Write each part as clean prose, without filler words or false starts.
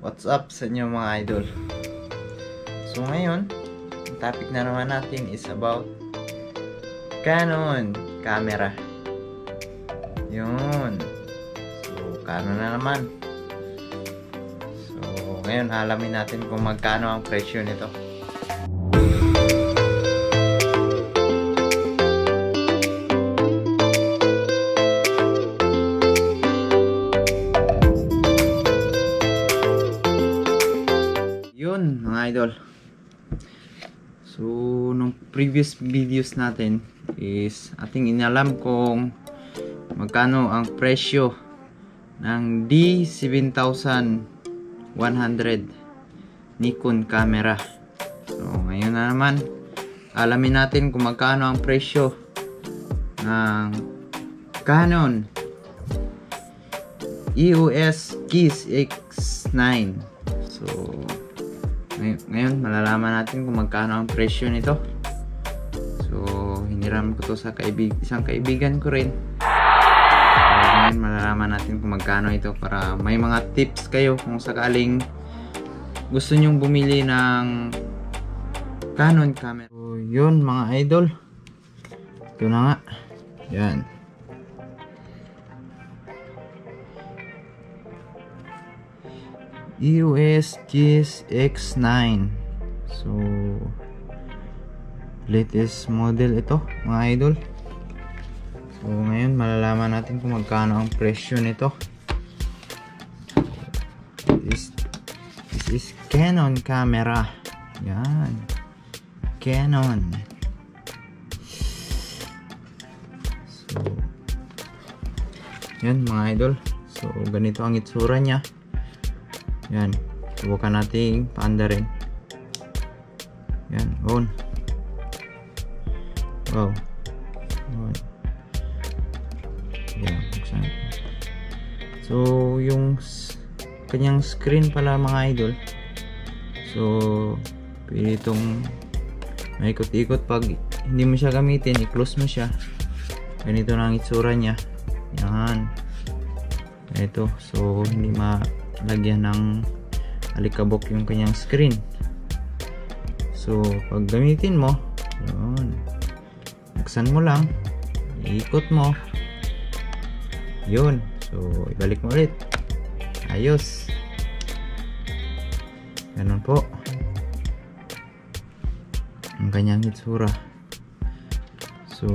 What's up sa inyo mga idol? So ngayon, ang topic na naman natin is about Canon camera. Yun. So Canon na naman. So ngayon alamin natin kung magkano ang presyo nito. Yun mga idol. So nung previous videos natin is ating inalam kung magkano ang presyo ng D7100 Nikon camera. So ngayon na naman alamin natin kung magkano ang presyo ng Canon EOS Keys X9. So ngayon malalaman natin kung magkano ang presyo nito. So hiniram ko to sa isang kaibigan ko rin. So, ngayon malalaman natin kung magkano ito para may mga tips kayo kung sakaling gusto nyong bumili ng Canon camera. So yun mga idol, ito na nga, yan. EOS Keys X9. So latest model ito mga idol. So ngayon malalaman natin kung magkano ang presyo nito. This is Canon camera. Yan, Canon. So yan mga idol. So ganito ang itsura nya. Yan, subukan nating paandarin. Yan, on. Wow. On. Yan, buksan. So yung kanyang screen pala mga idol. So pwede itong maikot-ikot pag hindi mo siya gamitin, i-close mo siya. Ganito na ang itsura niya. Yan. Ito, so hindi lagyan ng alikabok yung kanyang screen. So pag gamitin mo, yun, buksan mo lang, iikot mo, yun, so ibalik mo ulit, ayos, ganun po ang kanyang itsura. So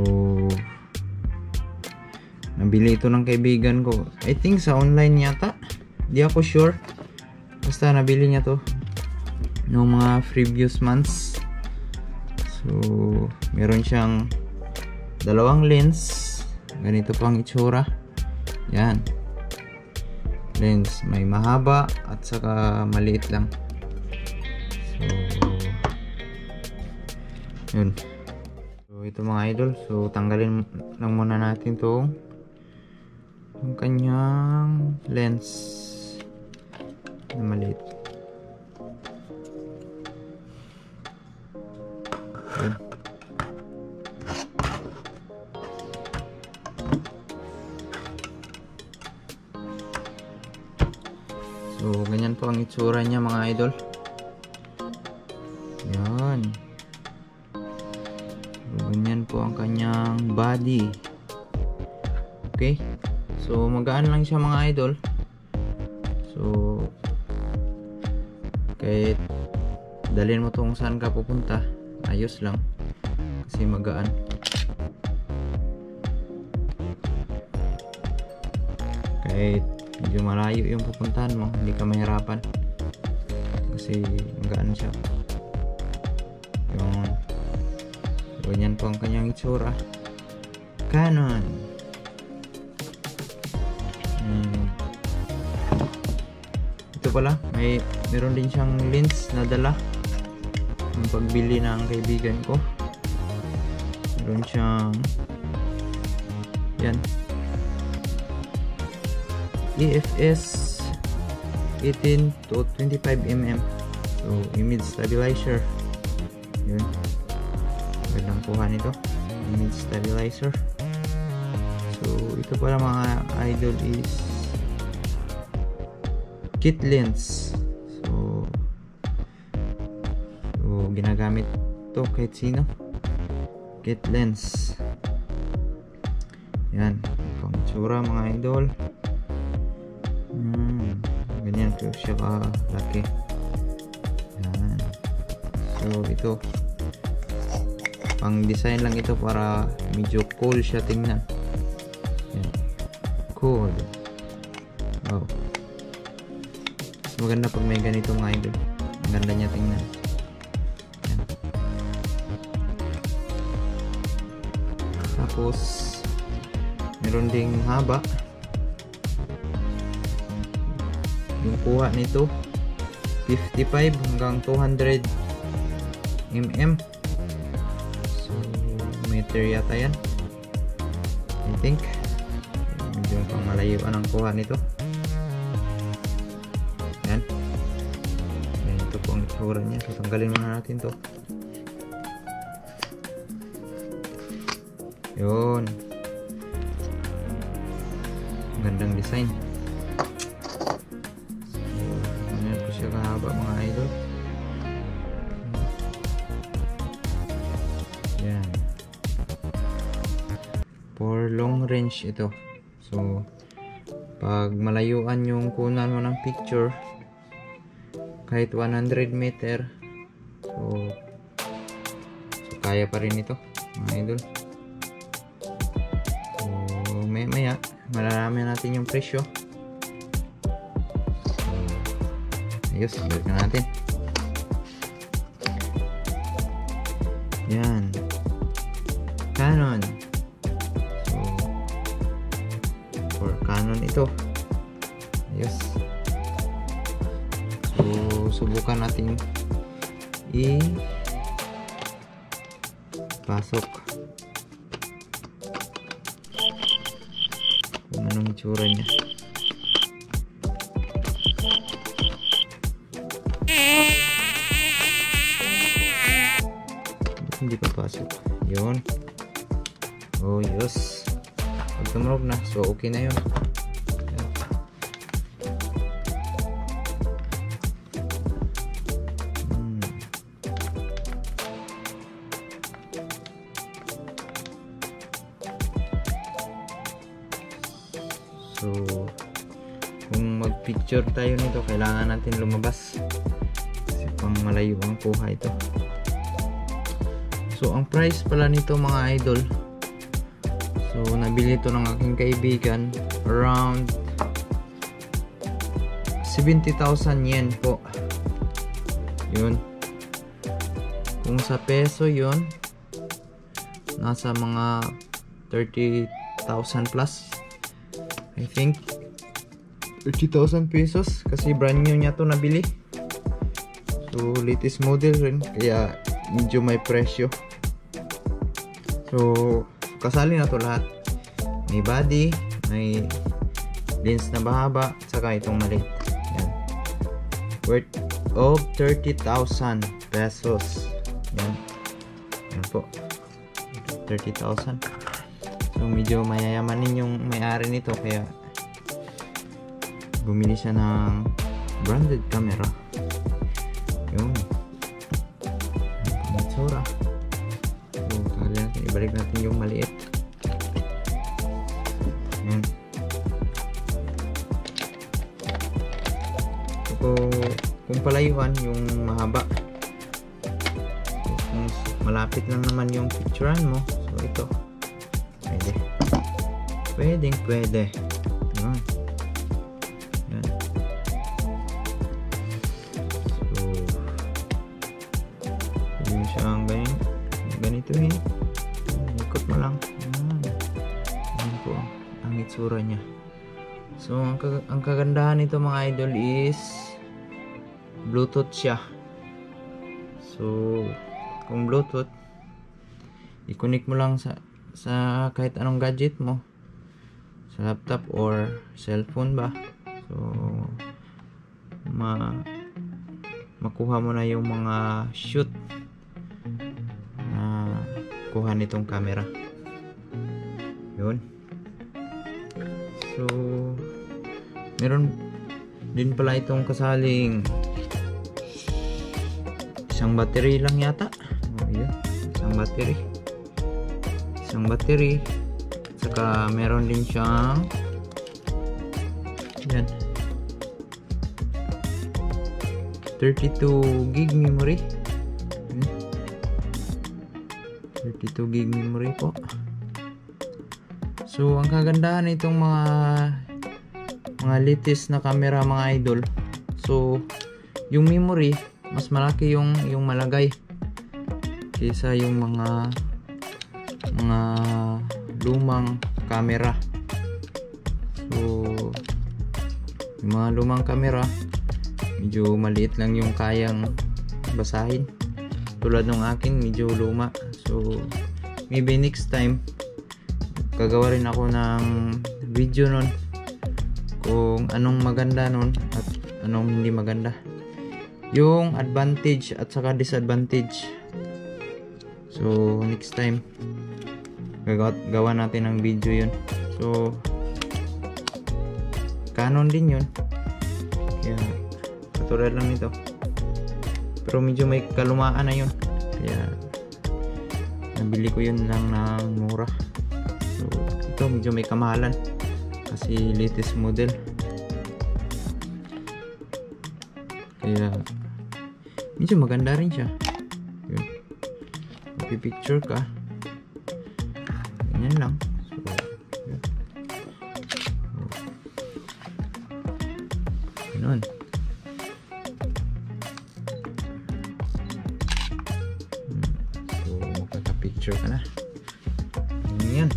nabili ito ng kaibigan ko, I think sa online yata, di ako sure, basta nabili niya to noong mga previous months. So meron siyang dalawang lens, ganito pang itsura. Yan, lens, may mahaba at saka maliit lang. So yun. So ito mga idol, so tanggalin lang muna natin to yung kanyang lens na maliit. Yun. So ganyan po ang itsura niya mga idol. Yan. So ganyan po ang kanyang body. Okay, so magaan lang siya mga idol. So kahit dalhin mo to kung saan ka pupunta, ayos lang kasi magaan. Kahit medyo malayo yung pupuntahan mo, hindi ka mahirapan kasi magaan siya. Yung ganyan po ang kanyang itsura. Canon. Ito pala, meron din siyang lens na dala ang pagbili ng kaibigan ko. Meron siyang yan, EFS 18 to 25mm. So image stabilizer. Yun, magandang kuha nito, image stabilizer. So ito pala mga idol is kit lens. ginagamit to kahit sino. Kit lens. Yan, pang itsura mga idol. Ganyan po siya kalaki. Yan. So ito, pang design lang ito para medyo cool siya tingnan. Yan. Cool. Wow. Maganda pag may ganito mga idol. Ang ganda niya tingnan. Yan. Tapos meron ding haba. Yung kuha nito 55 hanggang 200 mm. So meter yata yan, I think. Medyo pang malayuan ang kuha nito. Yan. Ito po ang itsura niya. So tanggalin muna natin to. Yun, gandang design. Siya kahaba mga idol. Yan. For long range ito. So pag malayuan yung kunan mo ng picture kahit 100 meter, so kaya pa rin ito mga idol. So maya malalaman natin yung presyo. Ayos, balik na natin. Yan, Canon. So for Canon ito. Ayos. So subukan natin pasok kung anong itsura niya. Hindi pa pasok. Yun. Oh yes, pag tumunog na, so okay na yun. So kung mag picture tayo nito, kailangan natin lumabas kasi pang malayo ang kuha ito. So ang price pala nito mga idol, so nabili ito ng aking kaibigan around 70,000 yen po. Yun, kung sa peso yun, nasa mga 30,000 plus, I think 30,000 pesos, kasi brand new niya to nabili. So latest model rin, kaya medyo may presyo. So kasali na to lahat. May body, may lens na mahaba, saka itong maliit. Yan. Worth of 30,000 pesos. Yan. Yan po, 30,000. So medyo mayayamanin yung may-ari nito, kaya bumili siya ng branded camera. Yun. Itsura. So ibalik natin yung maliit. Yan. So kung palayuan yung mahaba, so, kung malapit lang naman yung picturean mo, so ito pwede. Yan. Yan. So yun siyang ganito eh. Ikot mo lang. Yan po ang itsura niya. So ang kagandahan nito mga idol is Bluetooth siya. So kung Bluetooth, i-connect mo lang sa kahit anong gadget mo, sa laptop or cellphone ba. So makuha mo na yung mga shoot na kuha nitong camera. Yun. So meron din pala itong kasaling isang battery lang yata. Yun, isang battery. Saka meron din siyang yan 32 gig memory. 32 gig memory po. So ang kagandahan nitong mga latest na camera mga idol, so yung memory mas malaki yung malagay kaysa yung mga lumang camera. So yung mga lumang camera medyo maliit lang yung kayang basahin, tulad ng akin medyo luma. So maybe next time gagawa rin ako ng video nun kung anong maganda nun at anong hindi maganda, yung advantage at saka disadvantage. So next time gawa natin ng video yun. So Canon din yun, kaya katulad lang nito, pero medyo may kalumaan na yun, kaya nabili ko yun lang ng mura. So ito medyo may kamahalan kasi latest model, kaya medyo maganda rin siya. Yun, picture ka ganyan lang. So yun, ganun. So magpapicture ka na, ganyan.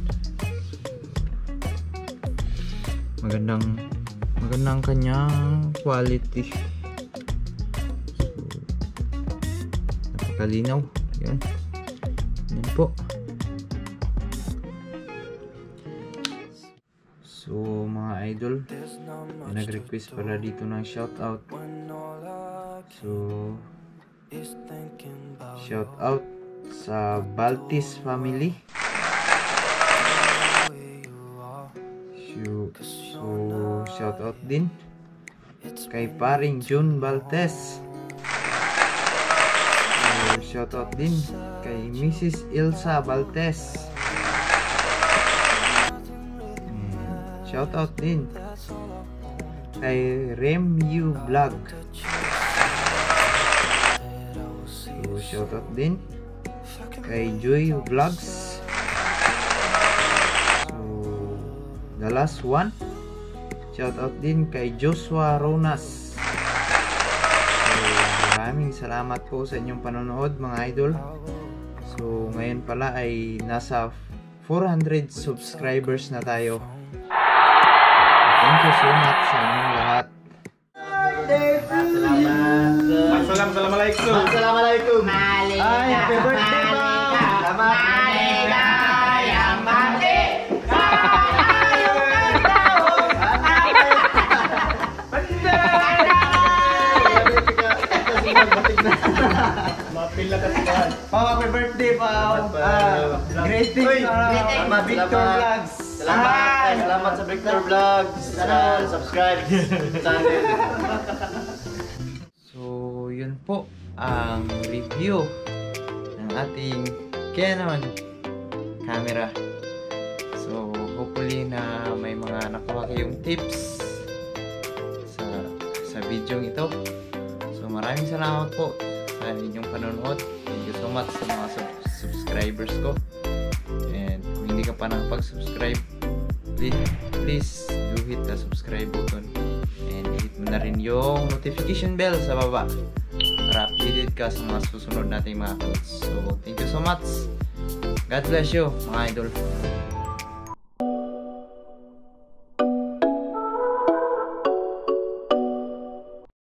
Magandang kanyang quality. So napakalinaw. Yan po. So mga idol, nag-request pala dito ng shoutout. So shoutout sa Baltis family. So shoutout din kay paring June Baltes. So shoutout din kay Mrs. Ilsa Baltes. Shoutout din kay Remu Vlog. So shoutout din kay Joy Vlogs. So the last one, shoutout din kay Joshua Ronas. So maraming salamat po sa inyong panonood mga idol. So ngayon pala ay nasa 400 subscribers na tayo. Thank you so much sa inyong lahat. Assalamualaikum. Assalamualaikum. Ay, happy birthday ba? Selamat. Yang mati. Mapila ka siya. Happy birthday pa. Greetings sa Victor Vlogs. Salamat sa Victor Vlogs. Sana subscribe channel. So yun po ang review ng ating Canon camera. So hopefully na may mga nakuha kayong tips sa video ito. So maraming salamat po sa inyong panonood. Thank you so much sa mga subscribers ko. And kung hindi ka pa nakapag-subscribe, please do hit the subscribe button and hit mo na rin yung notification bell sa baba para updated ka sa mga susunod nating mga uploads. So thank you so much. God bless you mga idol.